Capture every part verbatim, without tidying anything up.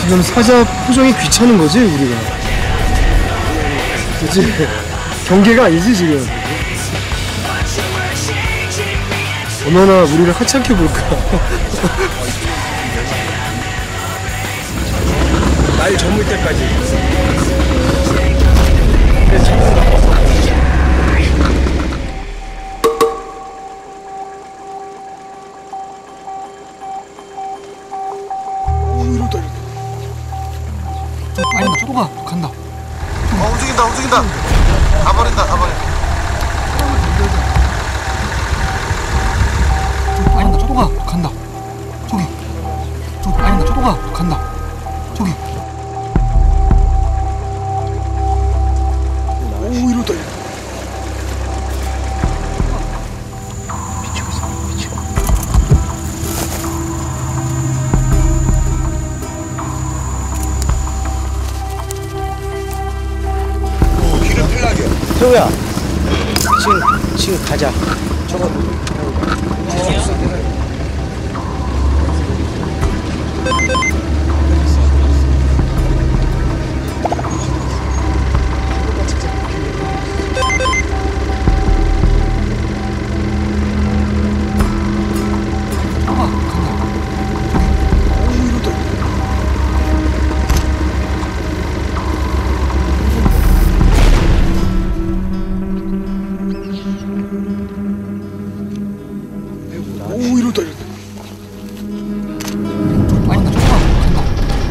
지금 사자 표정이 귀찮은 거지, 우리가. 그치? 경계가 아니지, 지금. 얼마나 우리를 하찮게 볼까. 날 저물 때까지. 아니, 나 저거 가. 간다. 어, 움직인다, 움직인다. 가버린다, 가버린다. 아니, 나 저거 가. 간다. 저기. 저기. 아니, 나 저거 가. 간다. 저기. 오, 이러다. 미치고 있어. 미치고. 길을 편하게. 태우야, 지금 지금 가자. 저거. 오, 이러다, 이러다. 아니, 나 저거 가. 간다.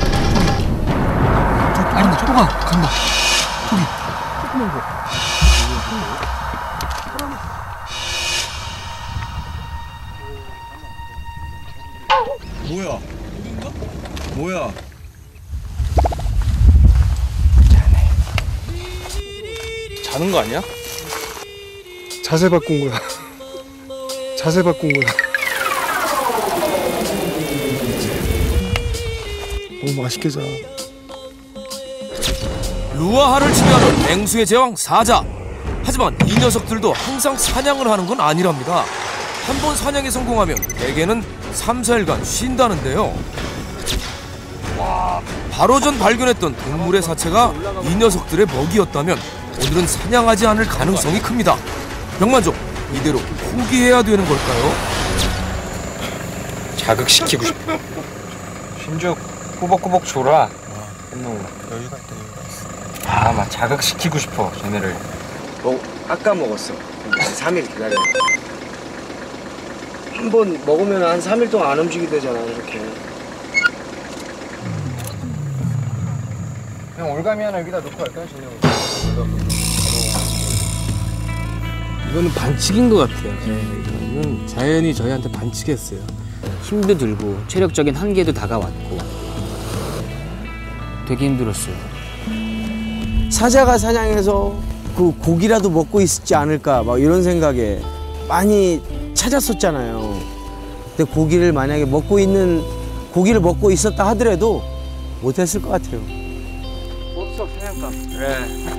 저기. 아니, 나 저거 가. 간다. 저기. 조금만 더. 뭐야? 뭐야? 자는 거 아니야? 자세 바꾼 거야. 자세 바꾼 거야. 너무 맛있게 자. 루아하를 지배하는 맹수의 제왕 사자. 하지만 이 녀석들도 항상 사냥을 하는 건 아니랍니다. 한 번 사냥에 성공하면 대개는 삼, 사일간 쉰다는데요. 바로 전 발견했던 동물의 사체가 이 녀석들의 먹이였다면 오늘은 사냥하지 않을 가능성이 큽니다. 병만족, 이대로 포기해야 되는 걸까요? 자극시키고 싶어. 신죽 꾸벅꾸벅 줘라. 끝나고. 여유가 있다, 여유가 있어. 아, 막 자극시키고 싶어, 쟤네를. 뭐 아까 먹었어. 삼 일 기다려. 한 번 먹으면 한 삼 일 동안 안 움직이되잖아, 이렇게. 그냥 올가미 하나 여기다 놓고 갈까요, 저녁? 이거는 반칙인 것 같아요. 네, 이거는 자연이 저희한테 반칙했어요. 힘도 들고 체력적인 한계도 다가왔고 되게 힘들었어요. 사자가 사냥해서 그 고기라도 먹고 있지 않을까 막 이런 생각에 많이 찾았었잖아요. 근데 고기를 만약에 먹고 있는 고기를 먹고 있었다 하더라도 못했을 것 같아요. 없어, 사냥감. 그래.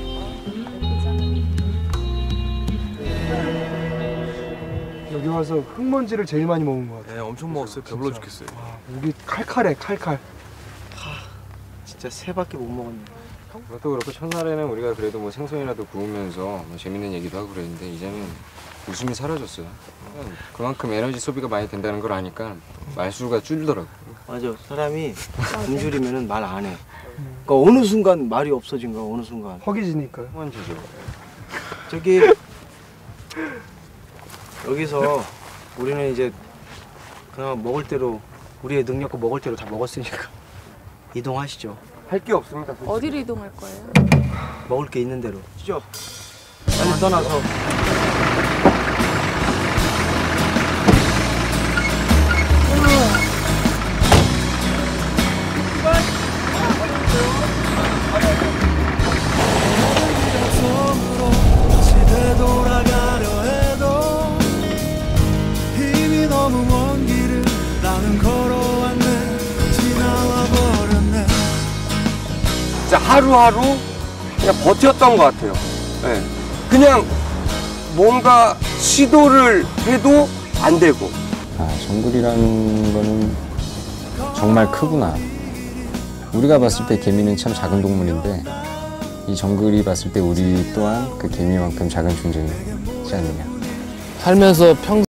여기 와서 흙먼지를 제일 많이 먹은 것 같아. 네, 엄청 먹었어요. 배불러 죽겠어요. 와, 목이 칼칼해, 칼칼. 진짜 세 바퀴 못 먹었네. 그것도 그렇고 첫날에는 우리가 그래도 뭐 생선이라도 구우면서 뭐 재밌는 얘기도 하고 그랬는데 이제는 웃음이 사라졌어요. 그만큼 에너지 소비가 많이 된다는 걸 아니까 말수가 줄더라고. 맞아, 사람이 굶주리면은 말 안 해. 그러니까 어느 순간 말이 없어진 거야, 어느 순간. 허기지니까. 먼지죠. 저기 여기서 우리는 이제 그냥 먹을 대로 우리의 능력과 먹을 대로 다 먹었으니까 이동하시죠. 할 게 없습니다. 어디로 이동할 거예요? 먹을 게 있는 대로. 시죠. 빨리 떠나서. 진짜 하루하루 그냥 버텼던 것 같아요. 네. 그냥 뭔가 시도를 해도 안 되고. 아, 정글이라는 거는 정말 크구나. 우리가 봤을 때 개미는 참 작은 동물인데 이 정글이 봤을 때 우리 또한 그 개미만큼 작은 존재이지 않느냐. 살면서 평